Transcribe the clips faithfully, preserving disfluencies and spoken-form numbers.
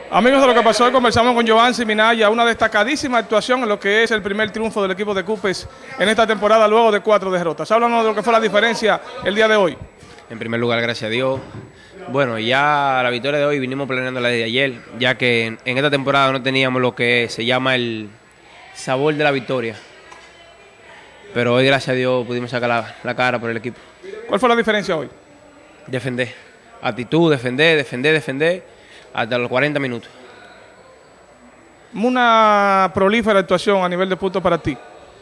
Amigos, de lo que pasó, conversamos con Joansi Minaya, una destacadísima actuación en lo que es el primer triunfo del equipo de Cupes en esta temporada luego de cuatro derrotas. Háblanos de lo que fue la diferencia el día de hoy. En primer lugar, gracias a Dios. Bueno, ya la victoria de hoy vinimos planeando la de ayer, ya que en, en esta temporada no teníamos lo que se llama el sabor de la victoria. Pero hoy, gracias a Dios, pudimos sacar la, la cara por el equipo. ¿Cuál fue la diferencia hoy? Defender. Actitud, defender, defender, defender, hasta los cuarenta minutos. Una prolífera actuación a nivel de puntos para ti.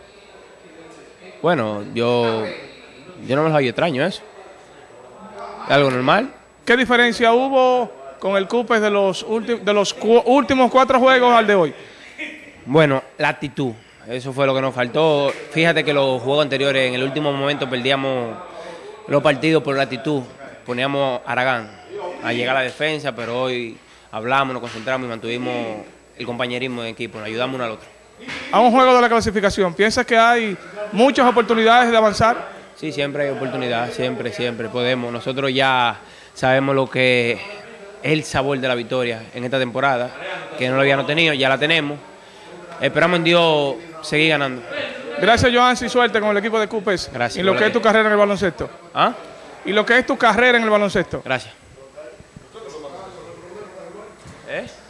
Bueno, yo, yo no me lo había extraño eso. ¿Algo normal? ¿Qué diferencia hubo con el Cupes de los, de los cu últimos cuatro juegos al de hoy? Bueno, la actitud. Eso fue lo que nos faltó. Fíjate que los juegos anteriores, en el último momento, perdíamos los partidos por la actitud. Poníamos a Aragán a llegar a la defensa, pero hoy hablamos, nos concentramos y mantuvimos el compañerismo de equipo, nos ayudamos uno al otro. A un juego de la clasificación, ¿piensas que hay muchas oportunidades de avanzar? Sí, siempre hay oportunidad, siempre, siempre podemos. Nosotros ya sabemos lo que es el sabor de la victoria en esta temporada, que no lo habíamos tenido, ya la tenemos. Esperamos en Dios seguir ganando. Gracias, Joansi, suerte con el equipo de Cupes. Gracias. Y lo que es tu carrera en el baloncesto. ¿Ah? Y lo que es tu carrera en el baloncesto. Gracias. ¿Eh?